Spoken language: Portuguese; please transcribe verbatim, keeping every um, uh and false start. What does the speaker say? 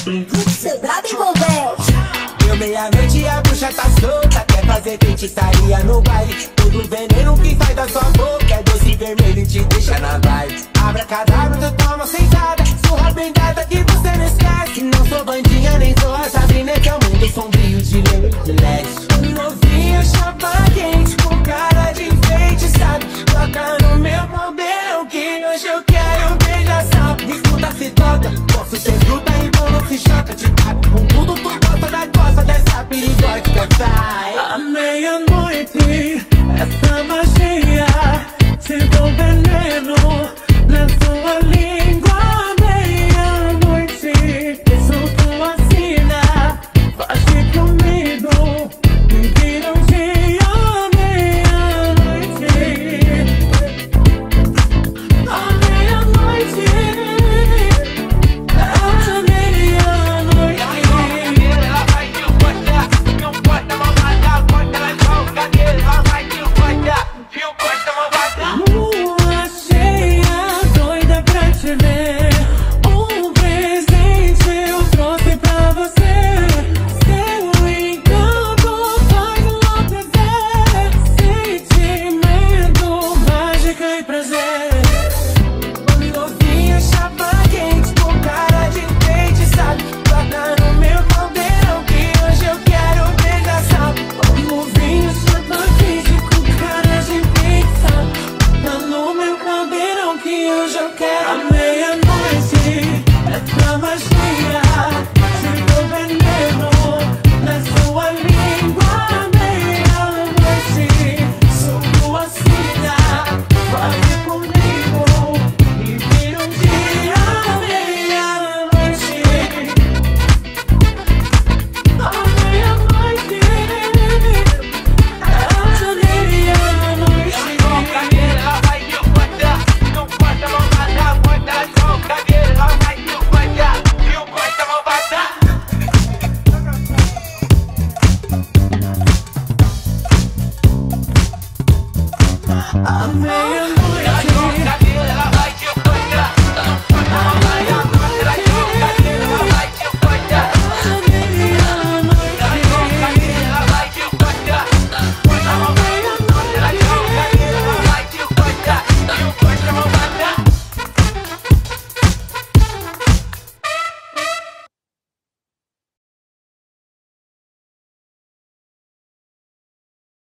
Seu brabo envolvente. Deu meia-noite e a bruxa tá solta. Quer fazer feitiçaria no baile. Tudo veneno que sai da sua boca é doce vermelho e te deixa na vibe. Abracadabra, tu toma sentada. Surra bem dada que você não esquece.